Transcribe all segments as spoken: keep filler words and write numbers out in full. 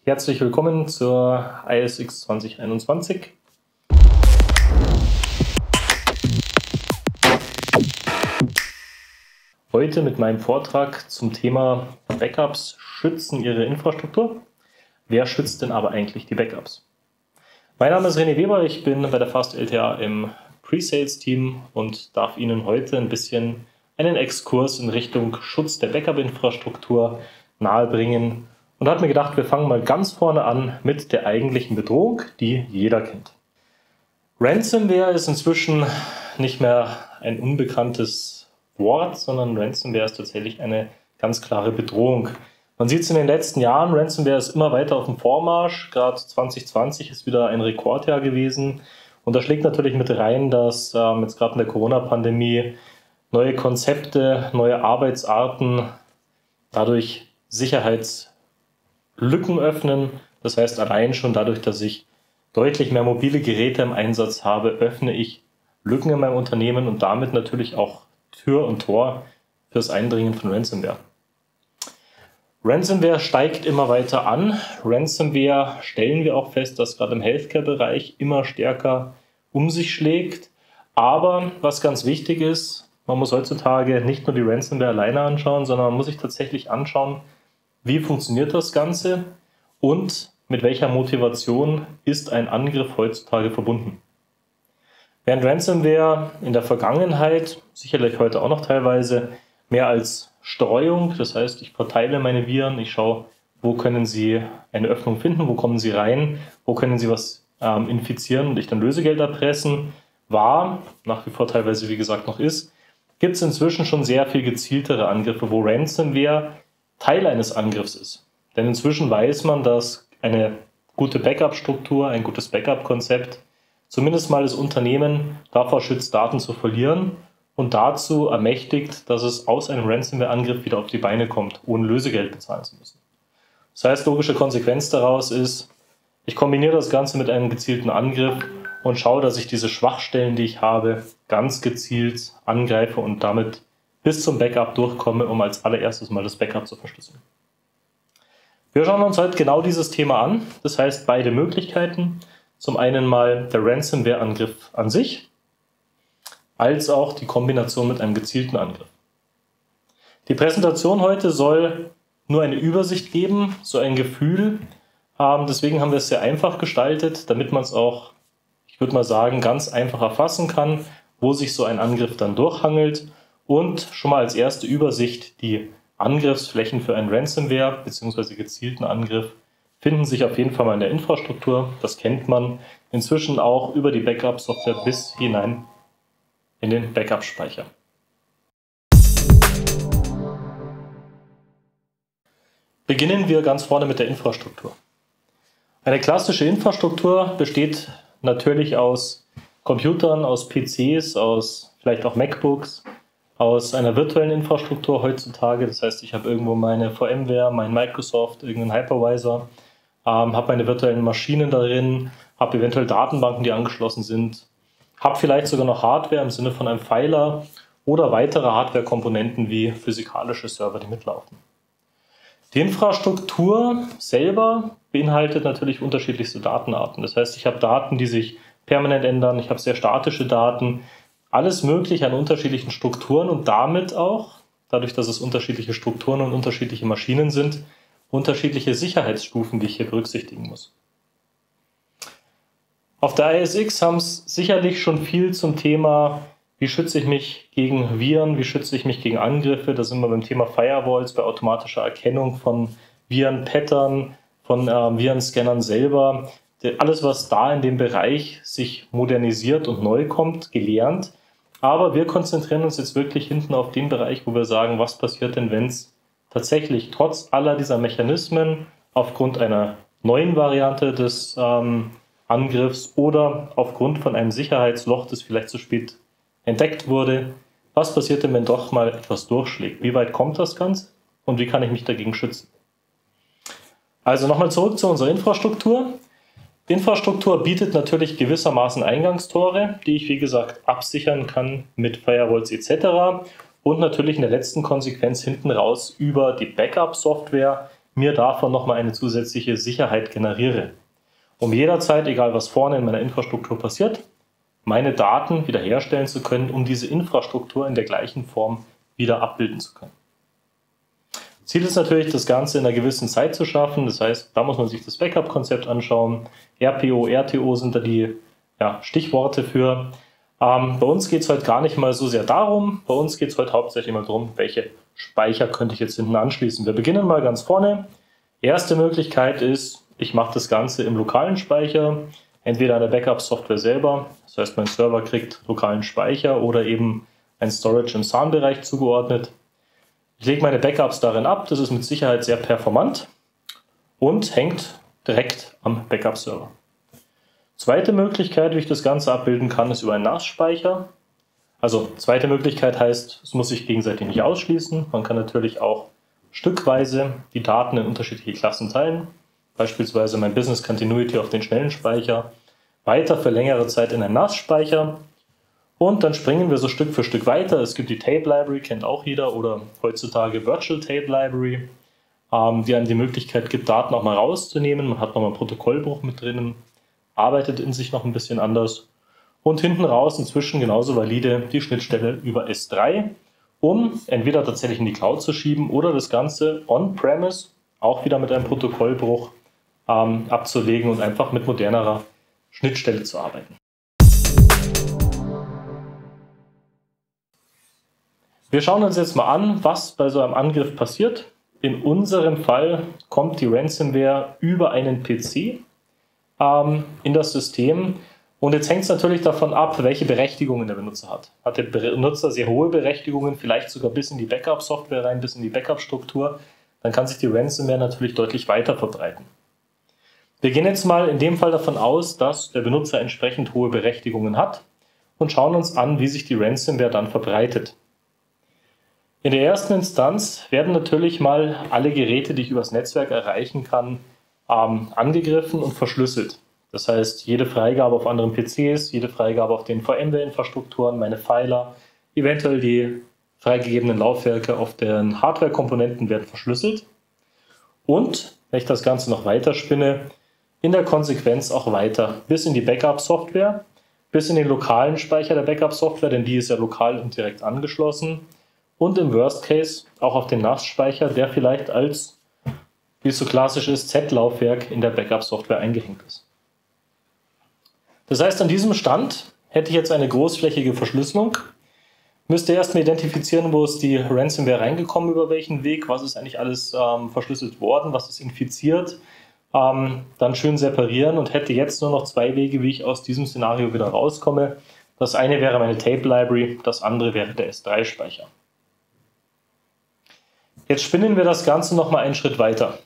Herzlich willkommen zur I S X zwanzig einundzwanzig. Heute mit meinem Vortrag zum Thema Backups schützen Ihre Infrastruktur. Wer schützt denn aber eigentlich die Backups? Mein Name ist René Weber, ich bin bei der Fast L T A im Pre-Sales-Team und darf Ihnen heute ein bisschen einen Exkurs in Richtung Schutz der Backup-Infrastruktur nahebringen. Und habe mir gedacht, wir fangen mal ganz vorne an mit der eigentlichen Bedrohung, die jeder kennt. Ransomware ist inzwischen nicht mehr ein unbekanntes Wort, sondern Ransomware ist tatsächlich eine ganz klare Bedrohung. Man sieht es in den letzten Jahren, Ransomware ist immer weiter auf dem Vormarsch. Gerade zwanzig zwanzig ist wieder ein Rekordjahr gewesen. Und da schlägt natürlich mit rein, dass ähm, jetzt gerade in der Corona-Pandemie neue Konzepte, neue Arbeitsarten, dadurch Sicherheitslücken öffnen. Das heißt, allein schon dadurch, dass ich deutlich mehr mobile Geräte im Einsatz habe, öffne ich Lücken in meinem Unternehmen und damit natürlich auch Tür und Tor fürs Eindringen von Ransomware. Ransomware steigt immer weiter an. Ransomware stellen wir auch fest, dass gerade im Healthcare-Bereich immer stärker um sich schlägt. Aber was ganz wichtig ist, man muss heutzutage nicht nur die Ransomware alleine anschauen, sondern man muss sich tatsächlich anschauen, wie funktioniert das Ganze und mit welcher Motivation ist ein Angriff heutzutage verbunden. Während Ransomware in der Vergangenheit, sicherlich heute auch noch teilweise, mehr als Streuung, das heißt, ich verteile meine Viren, ich schaue, wo können sie eine Öffnung finden, wo kommen sie rein, wo können sie was ähm, infizieren und ich dann Lösegeld erpressen, war, nach wie vor teilweise wie gesagt noch ist, gibt es inzwischen schon sehr viel gezieltere Angriffe, wo Ransomware Teil eines Angriffs ist. Denn inzwischen weiß man, dass eine gute Backup-Struktur, ein gutes Backup-Konzept zumindest mal das Unternehmen davor schützt, Daten zu verlieren und dazu ermächtigt, dass es aus einem Ransomware-Angriff wieder auf die Beine kommt, ohne Lösegeld bezahlen zu müssen. Das heißt, logische Konsequenz daraus ist, ich kombiniere das Ganze mit einem gezielten Angriff und schaue, dass ich diese Schwachstellen, die ich habe, ganz gezielt angreife und damit bis zum Backup durchkomme, um als allererstes mal das Backup zu verschlüsseln. Wir schauen uns heute genau dieses Thema an, das heißt beide Möglichkeiten. Zum einen mal der Ransomware-Angriff an sich, als auch die Kombination mit einem gezielten Angriff. Die Präsentation heute soll nur eine Übersicht geben, so ein Gefühl. Ähm, deswegen haben wir es sehr einfach gestaltet, damit man es auch, ich würde mal sagen, ganz einfach erfassen kann, wo sich so ein Angriff dann durchhangelt und schon mal als erste Übersicht die Angriffsflächen für einen Ransomware bzw. gezielten Angriff finden sich auf jeden Fall mal in der Infrastruktur. Das kennt man inzwischen auch über die Backup-Software bis hinein in den Backup-Speicher. Beginnen wir ganz vorne mit der Infrastruktur. Eine klassische Infrastruktur besteht natürlich aus Computern, aus P Cs, aus vielleicht auch MacBooks, aus einer virtuellen Infrastruktur heutzutage. Das heißt, ich habe irgendwo meine VMware, mein Microsoft, irgendeinen Hypervisor, ähm, habe meine virtuellen Maschinen darin, habe eventuell Datenbanken, die angeschlossen sind, habe vielleicht sogar noch Hardware im Sinne von einem Pfeiler oder weitere Hardware-Komponenten wie physikalische Server, die mitlaufen. Die Infrastruktur selber beinhaltet natürlich unterschiedlichste Datenarten. Das heißt, ich habe Daten, die sich permanent ändern, ich habe sehr statische Daten, alles mögliche an unterschiedlichen Strukturen und damit auch, dadurch, dass es unterschiedliche Strukturen und unterschiedliche Maschinen sind, unterschiedliche Sicherheitsstufen, die ich hier berücksichtigen muss. Auf der I S X haben es sicherlich schon viel zum Thema, wie schütze ich mich gegen Viren, wie schütze ich mich gegen Angriffe. Da sind wir beim Thema Firewalls, bei automatischer Erkennung von Virenpattern, von äh, Virenscannern selber. Alles, was da in dem Bereich sich modernisiert und neu kommt, gelernt. Aber wir konzentrieren uns jetzt wirklich hinten auf den Bereich, wo wir sagen, was passiert denn, wenn es tatsächlich trotz aller dieser Mechanismen aufgrund einer neuen Variante des ähm, Angriffs oder aufgrund von einem Sicherheitsloch, das vielleicht zu spät entdeckt wurde, was passiert denn, wenn doch mal etwas durchschlägt? Wie weit kommt das Ganze und wie kann ich mich dagegen schützen? Also nochmal zurück zu unserer Infrastruktur. Die Infrastruktur bietet natürlich gewissermaßen Eingangstore, die ich wie gesagt absichern kann mit Firewalls et cetera. Und natürlich in der letzten Konsequenz hinten raus über die Backup-Software, mir davon nochmal eine zusätzliche Sicherheit generiere, um jederzeit, egal was vorne in meiner Infrastruktur passiert, meine Daten wiederherstellen zu können, um diese Infrastruktur in der gleichen Form wieder abbilden zu können. Ziel ist natürlich, das Ganze in einer gewissen Zeit zu schaffen. Das heißt, da muss man sich das Backup-Konzept anschauen. R P O, R T O sind da die ja, Stichworte für. Ähm, bei uns geht es heute gar nicht mal so sehr darum. Bei uns geht es heute hauptsächlich mal darum, welche Speicher könnte ich jetzt hinten anschließen. Wir beginnen mal ganz vorne. Erste Möglichkeit ist, ich mache das Ganze im lokalen Speicher, entweder an der Backup-Software selber. Das heißt, mein Server kriegt lokalen Speicher oder eben ein Storage im S A N-Bereich zugeordnet. Ich lege meine Backups darin ab, das ist mit Sicherheit sehr performant und hängt direkt am Backup-Server. Zweite Möglichkeit, wie ich das Ganze abbilden kann, ist über einen NAS-Speicher. Also zweite Möglichkeit heißt, es muss sich gegenseitig nicht ausschließen. Man kann natürlich auch stückweise die Daten in unterschiedliche Klassen teilen. Beispielsweise mein Business Continuity auf den schnellen Speicher, weiter für längere Zeit in einen NAS-Speicher. Und dann springen wir so Stück für Stück weiter. Es gibt die Tape Library, kennt auch jeder, oder heutzutage Virtual Tape Library, ähm, die einem die Möglichkeit gibt, Daten auch mal rauszunehmen. Man hat nochmal einen Protokollbruch mit drinnen, arbeitet in sich noch ein bisschen anders. Und hinten raus inzwischen genauso valide die Schnittstelle über S drei, um entweder tatsächlich in die Cloud zu schieben oder das Ganze on-premise auch wieder mit einem Protokollbruch ähm, abzulegen und einfach mit modernerer Schnittstelle zu arbeiten. Wir schauen uns jetzt mal an, was bei so einem Angriff passiert. In unserem Fall kommt die Ransomware über einen P C ähm, in das System. Und jetzt hängt es natürlich davon ab, welche Berechtigungen der Benutzer hat. Hat der Benutzer sehr hohe Berechtigungen, vielleicht sogar bis in die Backup-Software rein, bis in die Backup-Struktur, dann kann sich die Ransomware natürlich deutlich weiter verbreiten. Wir gehen jetzt mal in dem Fall davon aus, dass der Benutzer entsprechend hohe Berechtigungen hat und schauen uns an, wie sich die Ransomware dann verbreitet. In der ersten Instanz werden natürlich mal alle Geräte, die ich übers Netzwerk erreichen kann, ähm, angegriffen und verschlüsselt. Das heißt, jede Freigabe auf anderen P Cs, jede Freigabe auf den VMware-Infrastrukturen, meine Pfeiler, eventuell die freigegebenen Laufwerke auf den Hardware-Komponenten werden verschlüsselt. Und, wenn ich das Ganze noch weiter spinne, in der Konsequenz auch weiter bis in die Backup-Software, bis in den lokalen Speicher der Backup-Software, denn die ist ja lokal und direkt angeschlossen. Und im Worst Case auch auf den NAS-Speicher, der vielleicht als, wie es so klassisch ist, Z-Laufwerk in der Backup-Software eingehängt ist. Das heißt, an diesem Stand hätte ich jetzt eine großflächige Verschlüsselung, müsste erstmal identifizieren, wo ist die Ransomware reingekommen, über welchen Weg, was ist eigentlich alles ähm, verschlüsselt worden, was ist infiziert, ähm, dann schön separieren und hätte jetzt nur noch zwei Wege, wie ich aus diesem Szenario wieder rauskomme. Das eine wäre meine Tape Library, das andere wäre der S drei Speicher. Jetzt spinnen wir das Ganze noch mal einen Schritt weiter.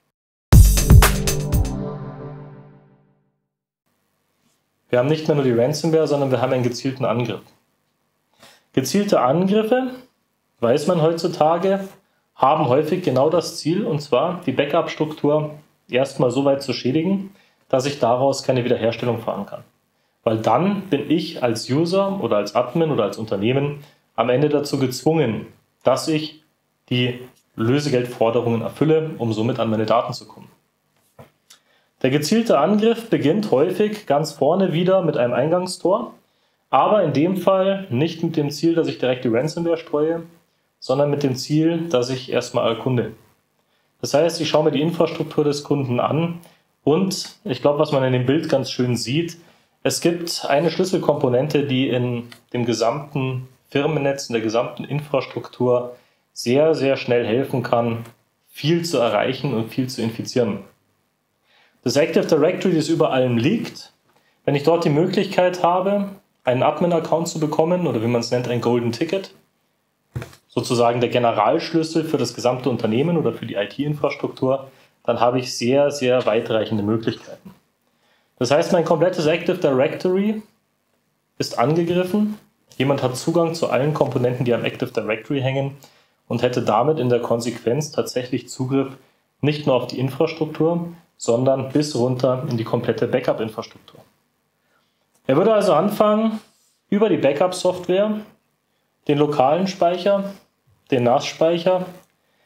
Wir haben nicht mehr nur die Ransomware, sondern wir haben einen gezielten Angriff. Gezielte Angriffe, weiß man heutzutage, haben häufig genau das Ziel, und zwar die Backup-Struktur erstmal so weit zu schädigen, dass ich daraus keine Wiederherstellung fahren kann. Weil dann bin ich als User oder als Admin oder als Unternehmen am Ende dazu gezwungen, dass ich die Lösegeldforderungen erfülle, um somit an meine Daten zu kommen. Der gezielte Angriff beginnt häufig ganz vorne wieder mit einem Eingangstor, aber in dem Fall nicht mit dem Ziel, dass ich direkt die Ransomware streue, sondern mit dem Ziel, dass ich erstmal erkunde. Das heißt, ich schaue mir die Infrastruktur des Kunden an und ich glaube, was man in dem Bild ganz schön sieht, es gibt eine Schlüsselkomponente, die in dem gesamten Firmennetz, in der gesamten Infrastruktur sehr, sehr schnell helfen kann, viel zu erreichen und viel zu infizieren. Das Active Directory, das über allem liegt, wenn ich dort die Möglichkeit habe, einen Admin-Account zu bekommen, oder wie man es nennt, ein Golden Ticket, sozusagen der Generalschlüssel für das gesamte Unternehmen oder für die I T-Infrastruktur, dann habe ich sehr, sehr weitreichende Möglichkeiten. Das heißt, mein komplettes Active Directory ist angegriffen, jemand hat Zugang zu allen Komponenten, die am Active Directory hängen, und hätte damit in der Konsequenz tatsächlich Zugriff nicht nur auf die Infrastruktur, sondern bis runter in die komplette Backup-Infrastruktur. Er würde also anfangen, über die Backup-Software den lokalen Speicher, den NAS-Speicher,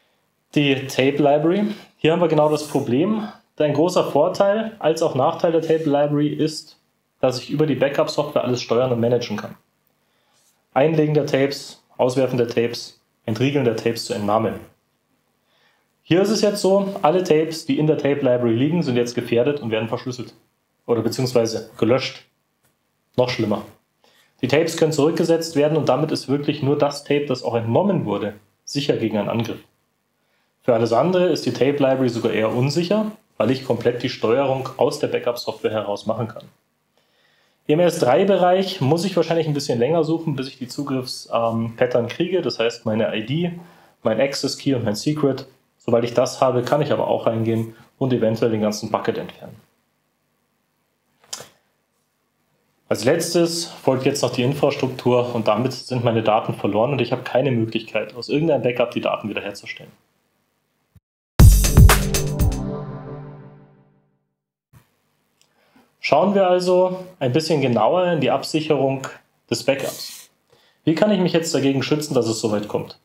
Die Tape Library. Hier haben wir genau das Problem. Ein großer Vorteil als auch Nachteil der Tape Library ist, dass ich über die Backup-Software alles steuern und managen kann. Einlegen der Tapes, Auswerfen der Tapes, Entriegeln der Tapes zur Entnahme. Hier ist es jetzt so, alle Tapes, die in der Tape Library liegen, sind jetzt gefährdet und werden verschlüsselt. Oder beziehungsweise gelöscht. Noch schlimmer. Die Tapes können zurückgesetzt werden und damit ist wirklich nur das Tape, das auch entnommen wurde, sicher gegen einen Angriff. Für alles andere ist die Tape Library sogar eher unsicher, weil ich komplett die Steuerung aus der Backup-Software heraus machen kann. Im S drei Bereich muss ich wahrscheinlich ein bisschen länger suchen, bis ich die Zugriffspattern ähm, kriege, das heißt meine I D, mein Access Key und mein Secret. Sobald ich das habe, kann ich aber auch reingehen und eventuell den ganzen Bucket entfernen. Als letztes folgt jetzt noch die Infrastruktur und damit sind meine Daten verloren und ich habe keine Möglichkeit, aus irgendeinem Backup die Daten wiederherzustellen. Schauen wir also ein bisschen genauer in die Absicherung des Backups. Wie kann ich mich jetzt dagegen schützen, dass es soweit kommt?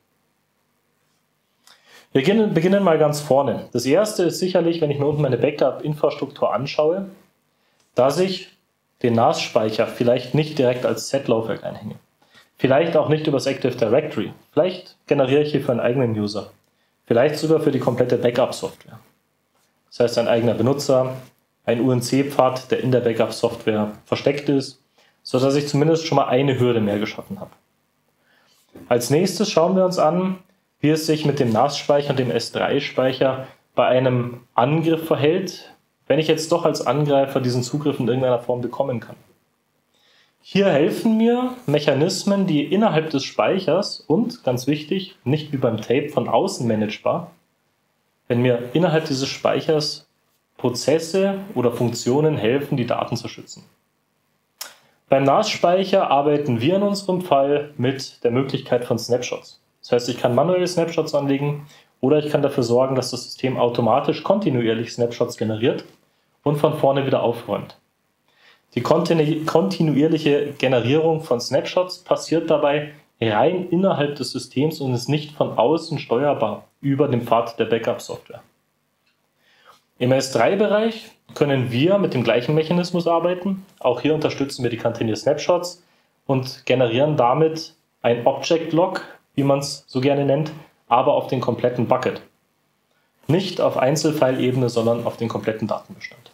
Wir beginnen mal ganz vorne. Das erste ist sicherlich, wenn ich mir unten meine Backup-Infrastruktur anschaue, dass ich den N A S-Speicher vielleicht nicht direkt als Z-Laufwerk einhänge. Vielleicht auch nicht über das Active Directory. Vielleicht generiere ich hier für einen eigenen User. Vielleicht sogar für die komplette Backup-Software. Das heißt, ein eigener Benutzer, ein U N C-Pfad, der in der Backup-Software versteckt ist, sodass ich zumindest schon mal eine Hürde mehr geschaffen habe. Als nächstes schauen wir uns an, wie es sich mit dem N A S-Speicher und dem S drei Speicher bei einem Angriff verhält, wenn ich jetzt doch als Angreifer diesen Zugriff in irgendeiner Form bekommen kann. Hier helfen mir Mechanismen, die innerhalb des Speichers und, ganz wichtig, nicht wie beim Tape von außen managebar, wenn mir innerhalb dieses Speichers Prozesse oder Funktionen helfen, die Daten zu schützen. Beim N A S-Speicher arbeiten wir in unserem Fall mit der Möglichkeit von Snapshots. Das heißt, ich kann manuelle Snapshots anlegen oder ich kann dafür sorgen, dass das System automatisch kontinuierlich Snapshots generiert und von vorne wieder aufräumt. Die kontinu kontinuierliche Generierung von Snapshots passiert dabei rein innerhalb des Systems und ist nicht von außen steuerbar über den Pfad der Backup-Software. Im S drei Bereich können wir mit dem gleichen Mechanismus arbeiten. Auch hier unterstützen wir die Continuous Snapshots und generieren damit ein Object Log, wie man es so gerne nennt, aber auf den kompletten Bucket. Nicht auf Einzelfile-Ebene, sondern auf den kompletten Datenbestand.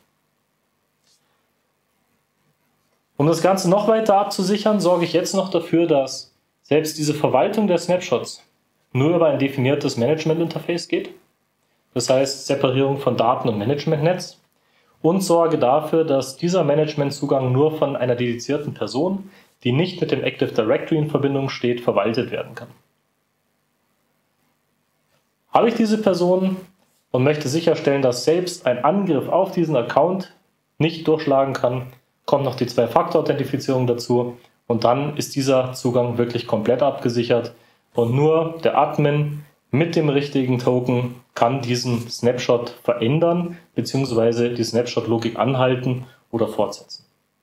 Um das Ganze noch weiter abzusichern, sorge ich jetzt noch dafür, dass selbst diese Verwaltung der Snapshots nur über ein definiertes Management-Interface geht. Das heißt Separierung von Daten und Managementnetz. Und sorge dafür, dass dieser Managementzugang nur von einer dedizierten Person, die nicht mit dem Active Directory in Verbindung steht, verwaltet werden kann. Habe ich diese Person und möchte sicherstellen, dass selbst ein Angriff auf diesen Account nicht durchschlagen kann, kommt noch die Zwei-Faktor-Authentifizierung dazu und dann ist dieser Zugang wirklich komplett abgesichert und nur der Admin mit dem richtigen Token kann diesen Snapshot verändern bzw. die Snapshot-Logik anhalten oder fortsetzen.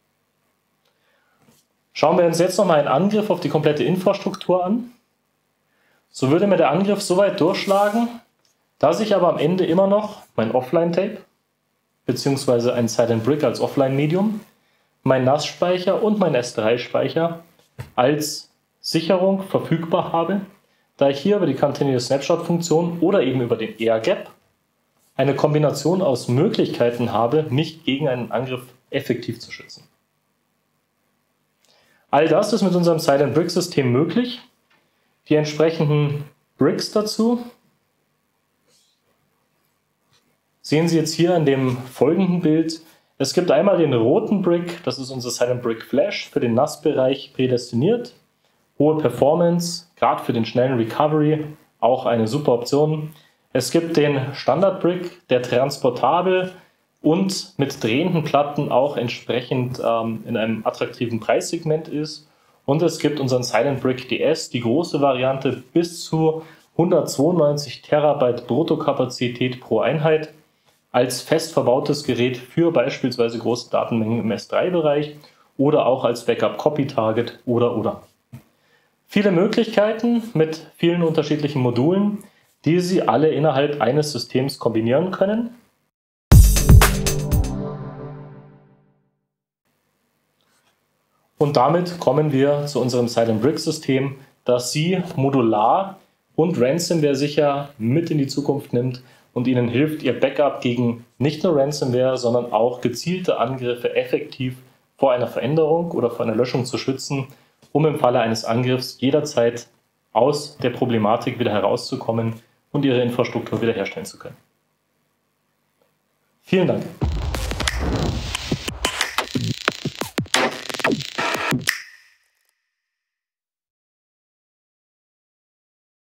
Schauen wir uns jetzt nochmal einen Angriff auf die komplette Infrastruktur an. So würde mir der Angriff so weit durchschlagen, dass ich aber am Ende immer noch mein Offline-Tape bzw. ein Silent Brick als Offline-Medium, mein N A S-Speicher und mein S drei Speicher als Sicherung verfügbar habe, da ich hier über die Continuous Snapshot-Funktion oder eben über den Air Gap eine Kombination aus Möglichkeiten habe, mich gegen einen Angriff effektiv zu schützen. All das ist mit unserem Silent Brick-System möglich. Die entsprechenden Bricks dazu sehen Sie jetzt hier in dem folgenden Bild. Es gibt einmal den roten Brick, das ist unser Silent Brick Flash, für den N A S-Bereich prädestiniert. Hohe Performance, gerade für den schnellen Recovery, auch eine super Option. Es gibt den Standard Brick, der transportabel und mit drehenden Platten auch entsprechend ähm, in einem attraktiven Preissegment ist. Und es gibt unseren Silent Brick D S, die große Variante bis zu hundertzweiundneunzig Terabyte Bruttokapazität pro Einheit, als fest verbautes Gerät für beispielsweise große Datenmengen im S drei Bereich oder auch als Backup Copy Target oder oder. Viele Möglichkeiten mit vielen unterschiedlichen Modulen, die Sie alle innerhalb eines Systems kombinieren können. Und damit kommen wir zu unserem Silent Brick System, das Sie modular und Ransomware sicher mit in die Zukunft nimmt und Ihnen hilft, Ihr Backup gegen nicht nur Ransomware, sondern auch gezielte Angriffe effektiv vor einer Veränderung oder vor einer Löschung zu schützen, um im Falle eines Angriffs jederzeit aus der Problematik wieder herauszukommen und Ihre Infrastruktur wiederherstellen zu können. Vielen Dank.